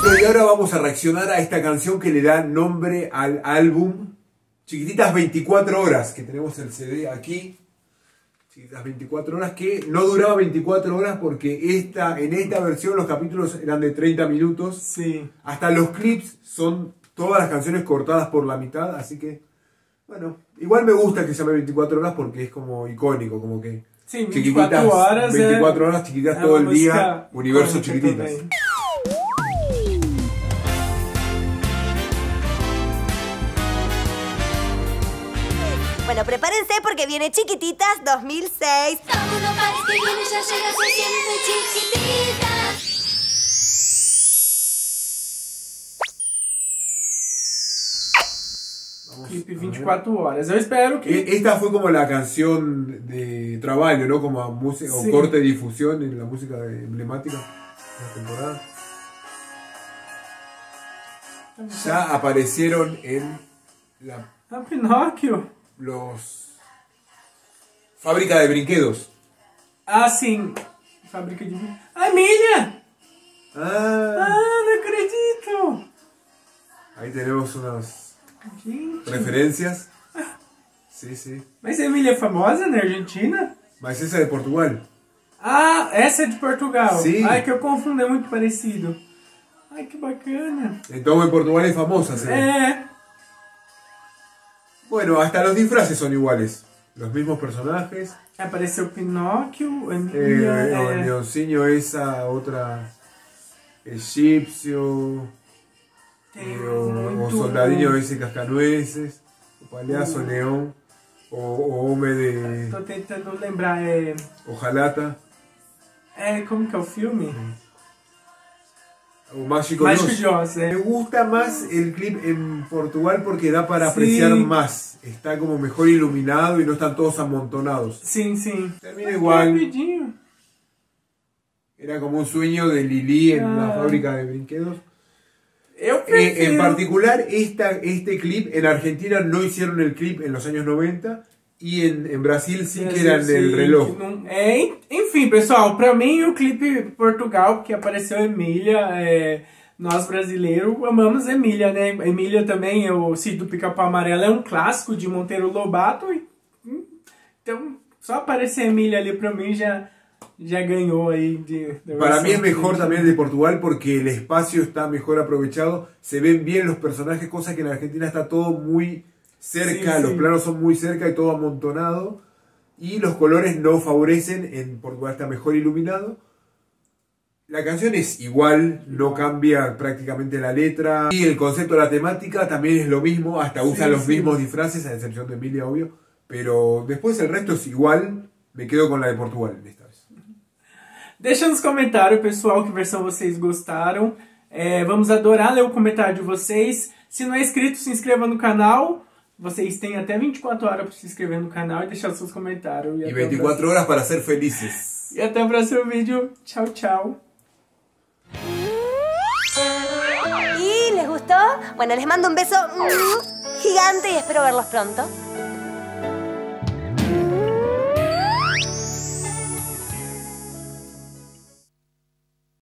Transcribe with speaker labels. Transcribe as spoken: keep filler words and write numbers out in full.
Speaker 1: Bueno, y ahora vamos a reaccionar a esta canción que le da nombre al álbum Chiquititas veinticuatro horas, que tenemos el C D aquí. Chiquititas veinticuatro horas, que no duraba veinticuatro horas porque esta, en esta versión los capítulos eran de treinta minutos.
Speaker 2: Sí.
Speaker 1: Hasta los clips son todas las canciones cortadas por la mitad, así que, bueno, igual me gusta que se llame veinticuatro horas porque es como icónico, como que...
Speaker 2: Sí, veinticuatro horas.
Speaker 1: veinticuatro horas, chiquititas todo el día, universo Chiquititas.
Speaker 2: Também.
Speaker 3: Bueno, prepárense porque viene Chiquititas dos mil seis.
Speaker 4: Todo no pares que viene, ya llega, se siente chiquititas.
Speaker 2: Clipe veinticuatro horas. Eu espero que...
Speaker 1: Esta fue como la canción de trabajo, ¿no? Como música
Speaker 2: Sí.
Speaker 1: o corte de difusión en la música emblemática de la temporada. Ya aparecieron en la,
Speaker 2: Ah, Pinóquio.
Speaker 1: los Fábrica de Brinquedos.
Speaker 2: Ah, sim. Fábrica de... Ah, Emília!
Speaker 1: Ah,
Speaker 2: Ah, não acredito!
Speaker 1: ahí tenemos unas
Speaker 2: Gente.
Speaker 1: referencias. Sí, sí.
Speaker 2: Mas a Emília é famosa na Argentina?
Speaker 1: Mas esa de Portugal.
Speaker 2: Ah, essa é de Portugal.
Speaker 1: Sim.
Speaker 2: Ai, que eu confundo, é muito parecido. Ai, que bacana.
Speaker 1: Entonces en Portugal es famosa. ¿Sí?
Speaker 2: É.
Speaker 1: Bueno, hasta los disfraces son iguales. Los mismos personajes.
Speaker 2: Apareceu Pinóquio,
Speaker 1: Eh,
Speaker 2: Emília...
Speaker 1: o el
Speaker 2: é...
Speaker 1: leoncillo, esa otra egipcio.
Speaker 2: Tem
Speaker 1: Eh, o, o
Speaker 2: muito...
Speaker 1: soldadinho ese cascanueces. O palhaço
Speaker 2: Uh.
Speaker 1: león. O, o hombre de
Speaker 2: Tô tentando lembrar, é...
Speaker 1: hojalata.
Speaker 2: É, como que é o filme?
Speaker 1: O Mágico
Speaker 2: Mágico
Speaker 1: Dios.
Speaker 2: de Oz,
Speaker 1: Me
Speaker 2: é.
Speaker 1: gusta más el clip en Portugal porque da para
Speaker 2: Sí.
Speaker 1: apreciar más. Está como mejor iluminado y no están todos amontonados.
Speaker 2: Sim, sim.
Speaker 1: Termina igual.
Speaker 2: Rapidinho.
Speaker 1: Era como un sueño de Lili en
Speaker 2: Ah.
Speaker 1: la fábrica de brinquedos.
Speaker 2: Eu
Speaker 1: Eh,
Speaker 2: prefiro...
Speaker 1: en particular, esta, este clip en Argentina no hicieron el clip en los años noventa y en, en Brasil sí que eran
Speaker 2: Sim,
Speaker 1: del
Speaker 2: que
Speaker 1: reloj.
Speaker 2: não- É, enfim, pessoal, pra mim o clipe Portugal, que apareceu Emília, é, nós brasileiros amamos Emília, né? Emília também, o Sítio do Pica-Pau Amarelo é um clássico de Monteiro Lobato, e, hum, então só aparecer Emília ali pra mim já, já ganhou aí de... de
Speaker 1: Para mí es
Speaker 2: versão
Speaker 1: mejor
Speaker 2: de-
Speaker 1: también el de Portugal porque el espacio está mejor aprovechado, se ven bien los personajes, cosa que en Argentina está todo muy cerca,
Speaker 2: Sí,
Speaker 1: los
Speaker 2: sí.
Speaker 1: planos son muy cerca y todo amontonado, y los colores no favorecen, en Portugal está mejor iluminado. La canción es igual, no cambia prácticamente la letra, y el concepto de la temática también es lo mismo, hasta usa
Speaker 2: Sí,
Speaker 1: los
Speaker 2: sí.
Speaker 1: mismos disfraces, a excepción de Emilia, obvio, pero después el resto es igual, me quedo con la de Portugal esta vez.
Speaker 2: Deixa nos comentários, pessoal, que versão vocês gostaram. É, vamos adorar ler o comentário de vocês. Se não é inscrito, se inscreva no canal. Vocês têm até vinte e quatro horas para se inscrever no canal e deixar seus comentários.
Speaker 1: Y
Speaker 2: até o
Speaker 1: veinticuatro horas para ser felices.
Speaker 2: próximo- E até o próximo vídeo. Tchau, tchau.
Speaker 3: ¿Y les gustó? Bueno, les mando un beso mm, gigante y espero verlos pronto.